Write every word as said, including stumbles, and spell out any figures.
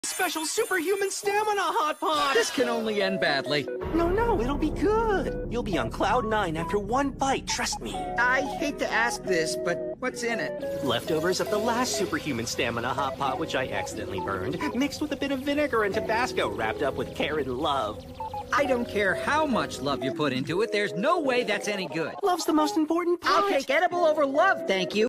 Special superhuman stamina, Hotpot! This can only end badly. No, no, it'll be good. You'll be on cloud nine after one bite, trust me. I hate to ask this, but what's in it? Leftovers of the last superhuman stamina Hotpot, which I accidentally burned, mixed with a bit of vinegar and Tabasco wrapped up with care and love. I don't care how much love you put into it, there's no way that's any good. Love's the most important part. I'll take edible over love, thank you.